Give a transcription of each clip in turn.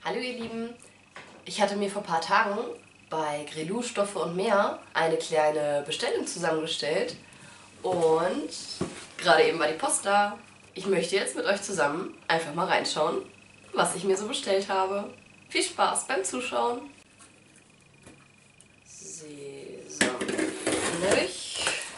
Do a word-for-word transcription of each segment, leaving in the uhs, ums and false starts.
Hallo ihr Lieben, ich hatte mir vor ein paar Tagen bei Grelou Stoffe und mehr eine kleine Bestellung zusammengestellt und gerade eben war die Post da. Ich möchte jetzt mit euch zusammen einfach mal reinschauen, was ich mir so bestellt habe. Viel Spaß beim Zuschauen! Sesammilch.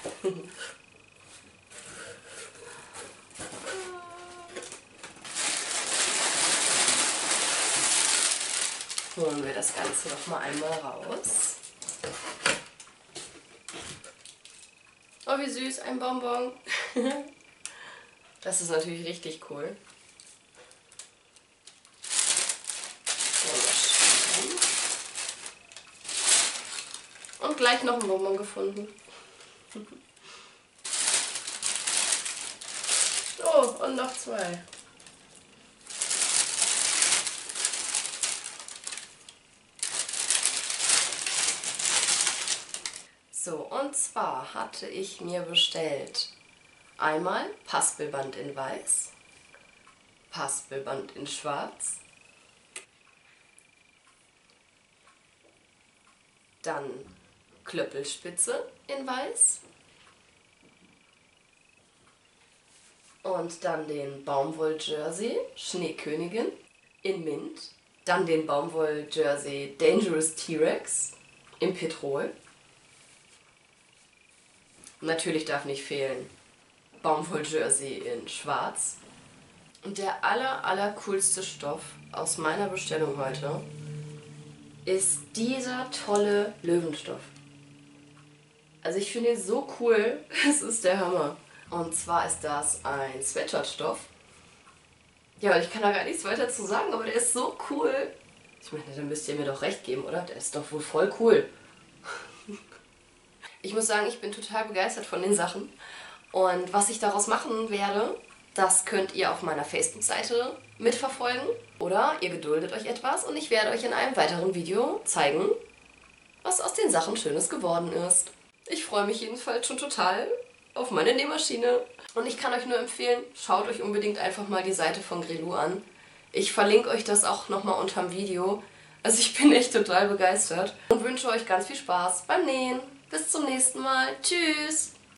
Holen wir das Ganze doch mal einmal raus. Oh, wie süß, ein Bonbon. Das ist natürlich richtig cool. Und gleich noch ein Bonbon gefunden. Oh, und noch zwei. So, und zwar hatte ich mir bestellt einmal Paspelband in weiß, Paspelband in schwarz, dann Klöppelspitze in weiß und dann den Baumwoll-Jersey Schneekönigin in Mint, dann den Baumwoll-Jersey Dangerous T-Rex in Petrol. Natürlich darf nicht fehlen Baumwoll-Jersey in schwarz. Und der aller, aller coolste Stoff aus meiner Bestellung heute ist dieser tolle Löwenstoff. Also ich finde ihn so cool, es ist der Hammer. Und zwar ist das ein Sweatshirtstoff. Ja, ich kann da gar nichts weiter zu sagen, aber der ist so cool. Ich meine, dann müsst ihr mir doch recht geben, oder? Der ist doch wohl voll cool. Ich muss sagen, ich bin total begeistert von den Sachen. Und was ich daraus machen werde, das könnt ihr auf meiner Facebook-Seite mitverfolgen. Oder ihr geduldet euch etwas und ich werde euch in einem weiteren Video zeigen, was aus den Sachen Schönes geworden ist. Ich freue mich jedenfalls schon total auf meine Nähmaschine. Und ich kann euch nur empfehlen, schaut euch unbedingt einfach mal die Seite von Grelou an. Ich verlinke euch das auch nochmal unterm Video. Also ich bin echt total begeistert und wünsche euch ganz viel Spaß beim Nähen. Bis zum nächsten Mal. Tschüss!